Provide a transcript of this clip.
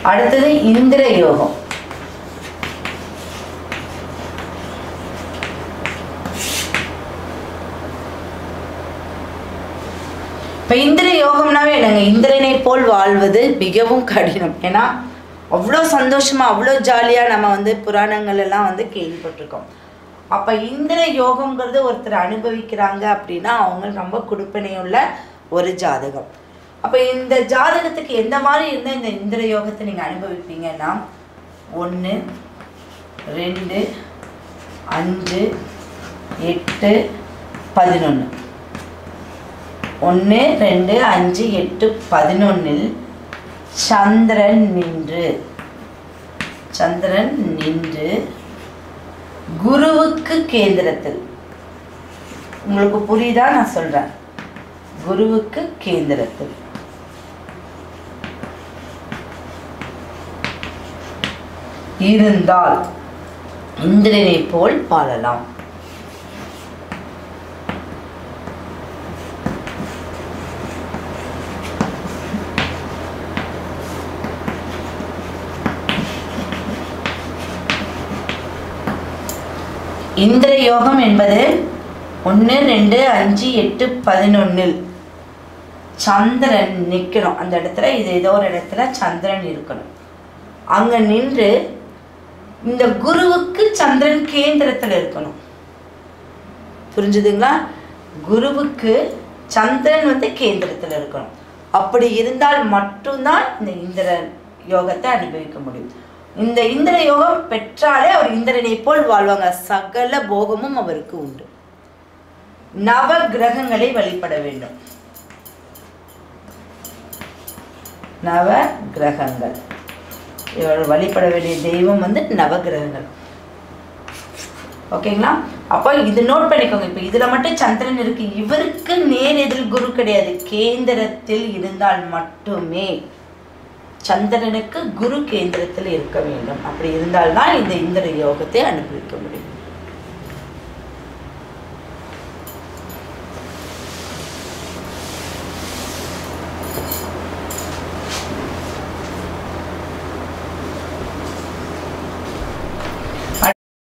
அடுத்தது இந்திர யோகம். இப்போ இந்திர யோகம்னாவே என்னங்க, இந்திரனை போல் வாழ்வது மிகவும் கடினம். ஏன்னா அவ்வளோ சந்தோஷமாக அவ்வளோ ஜாலியாக நம்ம வந்து புராணங்கள் எல்லாம் வந்து கேள்விப்பட்டிருக்கோம். அப்போ இந்திர யோகம்ங்கிறது ஒருத்தர் அனுபவிக்கிறாங்க அப்படின்னா அவங்க ரொம்ப கொடுப்பனையுள்ள ஒரு ஜாதகம். அப்போ இந்த ஜாதகத்துக்கு எந்த மாதிரி இருந்தால் இந்த இந்திர யோகத்தை நீங்கள் அனுபவிப்பீங்கன்னா 1 2 5 8 11 1 2 5 8 11 சந்திரன் நின்று குருவுக்கு கேந்திரத்தில், உங்களுக்கு புரியுதா நான் சொல்றேன், குருவுக்கு கேந்திரத்தில் இருந்தால் இந்திரனை போல் வாழலாம். இந்திர யோகம் என்பது 1 2 5 8 11 சந்திரன் நிற்கணும். அந்த இடத்துல இது ஏதோ ஒரு இடத்துல சந்திரன் இருக்கணும். அங்க நின்று இந்த குருவுக்கு சந்திரன் கேந்திரத்தில் இருக்கணும். புரிஞ்சுதுங்களா? குருவுக்கு சந்திரன் வந்து கேந்திரத்தில் இருக்கணும். அப்படி இருந்தால் மட்டும்தான் இந்த இந்திர யோகத்தை அனுபவிக்க முடியும். இந்த இந்திர யோகம் பெற்றாலே அவர் இந்திரனை போல் வாழ்வாங்க. சகல போகமும் அவருக்கு உண்டு. நவ கிரகங்களை வழிபட வேண்டும். நவ கிரகங்கள், இவர் வழிபட வேண்டிய தெய்வம் வந்து நவகிரகங்கள். ஓகேங்களா? அப்போ இது நோட் பண்ணிக்கோங்க. இப்போ இதுல மட்டும் சந்திரன் இருக்கு, இவருக்கு நேர் எதிர் குரு கிடையாது. கேந்திரத்தில் இருந்தால் மட்டுமே, சந்திரனுக்கு குரு கேந்திரத்தில் இருக்க வேண்டும். அப்படி இருந்தால்தான் இந்த இந்திர யோகத்தை அனுபவிக்க முடியும்.